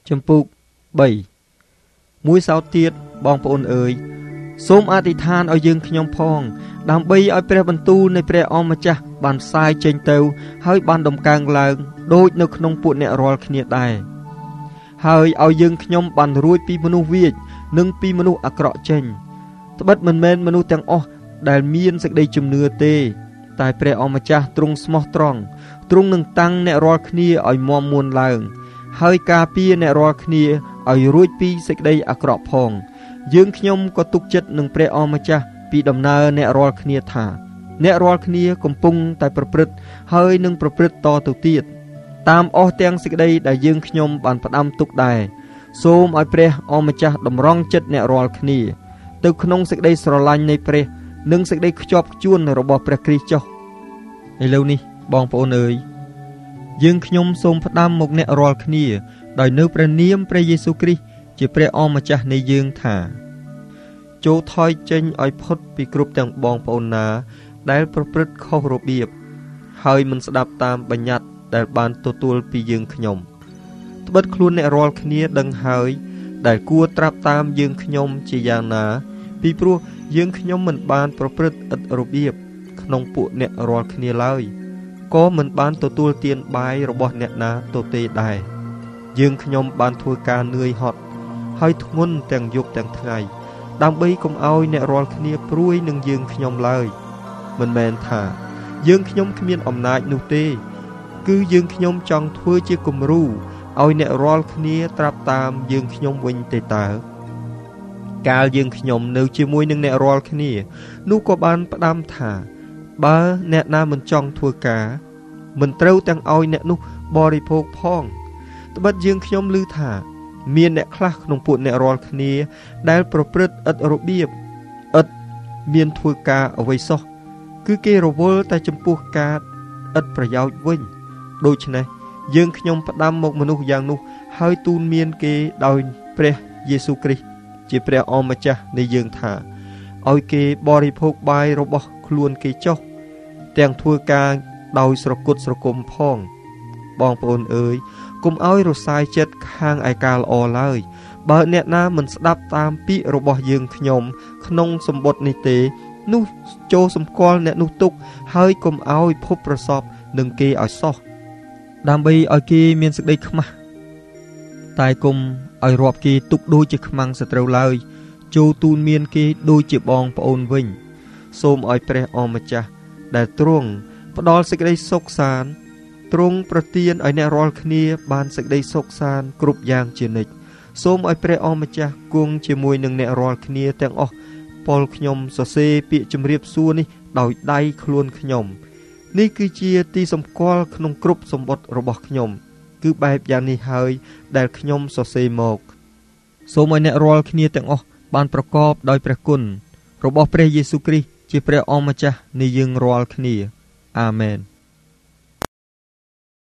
Chấm puk 3 Mũi sao tiết bongប្អូនអើយសូមអធិដ្ឋានឲ្យយើងខ្ញុំផងដើម្បីឲ្យព្រះបន្ទូលនៃព្រះអម្ចាស់បានផ្សាយចេញទៅហើយបានដំកើងឡើងដូចនៅក្នុងពួកអ្នករាល់គ្នាដែរហើយឲ្យយើងខ្ញុំបានរួចពីមនុស្សវាចនិងពីមនុស្សអាក្រក់ចេញត្បិតមិនមែនមនុស្សទាំងអស់ដែលមានសេចក្តីជំនឿទេតែព្រះអម្ចាស់ទ្រង់ស្មោះត្រង់ទ្រង់នឹងតាំងអ្នករាល់គ្នាឲ្យមាំមួនឡើងហើយការពារអ្នករាល់គ្នាឲ្យរួចពីសេចក្តីអាក្រក់ផងយើងខ្ញុំក៏ទុកចិត្តនឹងព្រះអម្ចាស់ពីដំណើរអ្នករាល់គ្នាថាអ្នករាល់គ្នាកំពុងតែប្រព្រឹត្តហើយនឹងប្រព្រឹត្តតទៅទៀតតាមអស់ទាំងសេចក្តីដែលយើងខ្ញុំបានផ្ដាំទុកដែរសូមឲ្យព្រះអម្ចាស់តម្រង់ចិត្តអ្នករាល់គ្នាទៅក្នុងសេចក្តីស្រឡាញ់នៃព្រះនិងសេចក្តីខ្ជាប់ខ្ជួនរបស់ព្រះគ្រីស្ទចុះឥឡូវនេះបងប្អូនអើយយើងខ្ញុំសូមផ្ដាំមកអ្នករាល់គ្នាដោយនៅព្រះនាមព្រះយេស៊ូវគ្រីស្ទជាព្រះអម្ចាស់នៃយើងថាចូលថយចេញឲ្យផុតពីគ្រប់ទាំងបងប្អូនណាដែលប្រព្រឹត្តខុសរបៀបហើយមិនស្ដាប់តាមបញ្ញត្តិដែលបានទទួលពីយើងខ្ញុំត្បិតខ្លួនអ្នករាល់គ្នាដឹងហើយដែលគួរត្រាប់តាមយើងខ្ញុំជាយ៉ាងណាពីព្រោះយើងខ្ញុំមិនបានប្រព្រឹត្តឥតរបៀបក្នុងពួកអ្នករាល់គ្នាឡើយក៏មិនបានទទួលទានបាយរបស់អ្នកណាទទេដែរយើងខ្ញុំបានធ្វើការនឿយហត់ហើយធ្ងន់ទាំងយប់ទាំងថ្ងៃដើម្បីកុំឲ្យអ្នករាល់គ្នាព្រួយនឹងយើងខ្ញុំឡើយមិនមែនថាយើងខ្ញុំគ្មានអំណាចនោះទេគឺយើងខ្ញុំចង់ធ្វើជាគំរូឲ្យអ្នករាល់គ្នាត្រាប់តាមយើងខ្ញុំវិញទេតើកាលយើងខ្ញុំនៅជាមួយនឹងអ្នករាល់គ្នានោះក៏បានផ្ដាំថាបើអ្នកណាមិនចង់ធ្វើការមិនត្រូវទាំងឲ្យអ្នកនោះបរិភោគផងត្បិតយើងខ្ញុំឮថាមានអ្នកខ្លះក្នុងពួកអ្នករាល់គ្នាដែលប្រព្រឹត្តឥតរបៀបឥតមានធ្វើការអ្វីសោះគឺគេរវល់តែចំពោះការឥតប្រយោជន៍វិញដូច្នេះយើងខ្ញុំផ្ដាំមកមនុស្សយ៉ាងនោះហើយទូនមានគេដោយព្រះយេស៊ូវគ្រីស្ទជាព្រះអម្ចាស់នៃយើងថាឲ្យគេបរិភោគបាយរបស់ខ្លួនគេចុះទាំងធ្វើការដោយស្រគត់ស្រគំផងបងប្អូនអើយកុំឲ្យរសាយចិត្តខាងឯការល្អឡើយបើអ្នកណាមិនស្ដាប់តាមពាក្យរបស់យើងខ្ញុំក្នុងសម្បត្តិនេះទេនោះចូលសម្គាល់អ្នកនោះទុកហើយកុំឲ្យភពប្រសពនឹងគេឲ្យសោះដើម្បីឲ្យគេមានសេចក្តីខ្មាស់តែកុំឲ្យរាប់គេទុកដូចជាខ្មាំងសត្រូវឡើយចូលទូនមានគេដូចជាបងប្អូនវិញសូមឲ្យព្រះអម្ចាស់ដែលទ្រង់ផ្ដល់សេចក្តីសុខសាន្តទ្រង់ប្រទានឲ្យអ្នករាល់គ្នាបានសេចក្តីសុខសាន្តគ្រប់យ៉ាងជានិច្ចសូមឲ្យព្រះអម្ចាស់គង់ជាមួយនឹងអ្នករាល់គ្នាទាំងអស់ពលខ្ញុំសរសេរពាក្យជម្រាបសួរនេះដោយដៃខ្លួនខ្ញុំនេះគឺជាទីសម្គាល់ក្នុងគ្រប់សម្បត្តិរបស់ខ្ញុំគឺបែបយ៉ាងនេះហើយដែលខ្ញុំសរសេរមកសូមឲ្យអ្នករាល់គ្នាទាំងអស់បានប្រកបដោយព្រះគុណរបស់ព្រះយេស៊ូវគ្រីស្ទជាព្រះអម្ចាស់នៃយើងរាល់គ្នាអាមែន